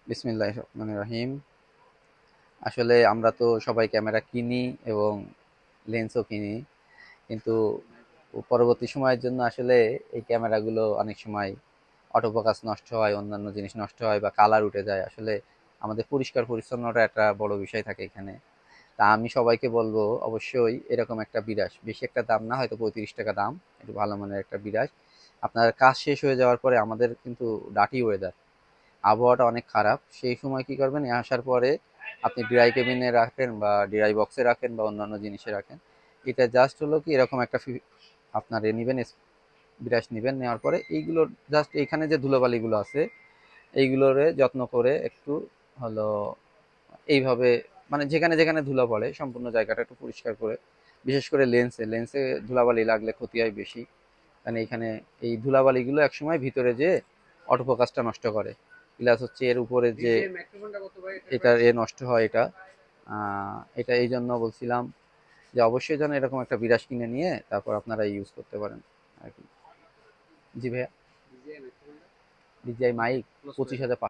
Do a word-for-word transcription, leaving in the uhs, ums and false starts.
বিসমিল্লাহির রহমানির রহিম। আসলে আমরা তো সবাই ক্যামেরা কিনি এবং লেন্সও কিনি, কিন্তু পরবর্তী সময়ের জন্য আসলে এই ক্যামেরাগুলো অনেক সময় অটোফোকাস নষ্ট হয়, অন্যান্য জিনিস নষ্ট হয় বা কালার উঠে যায়। আসলে আমাদের পরিষ্কার পরিচ্ছন্নতা একটা বড় বিষয় থাকে এখানে। তা আমি সবাইকে বলবো অবশ্যই এরকম একটা বিরাস, বেশি একটা দাম না, হয়তো পঁয়ত্রিশ টাকা দাম, একটু ভালো মানের একটা বিরাস। আপনার কাজ শেষ হয়ে যাওয়ার পরে আমাদের কিন্তু ডাটি ওয়েদার, আবহাওয়াটা অনেক খারাপ, সেই সময় কি করবেন, আসার পরে আপনি ড্রাই কেবিনে রাখেন বা ড্রাই বক্সে রাখেন বা অন্যান্য জিনিসে রাখেন। এটা জাস্ট হলো কি এরকম একটা আপনার এ নেবেন, বিরাস নেবেন, নেওয়ার পরে এইগুলো জাস্ট এইখানে যে ধুলোবালিগুলো আছে এইগুলোরে যত্ন করে একটু হলো এইভাবে, মানে যেখানে যেখানে ধুলো পড়ে সম্পূর্ণ জায়গাটা একটু পরিষ্কার করে, বিশেষ করে লেন্সে লেন্সে ধুলাবালি লাগলে ক্ষতি হয় বেশি। কারণ এইখানে এই ধুলাবালিগুলো একসময় ভিতরে যে অটোফোকাসটা নষ্ট করে, প্লাস হচ্ছে এর উপরে যে এটা এ নষ্ট হয়, এটা আহ, এটা এই জন্য বলছিলাম যে অবশ্যই যেন এরকম একটা বিরাস কিনে নিয়ে তারপর আপনারা ইউজ করতে পারেন আর কি। জি ভাইয়া। ডিজিআই মাইক পঁচিশ হাজার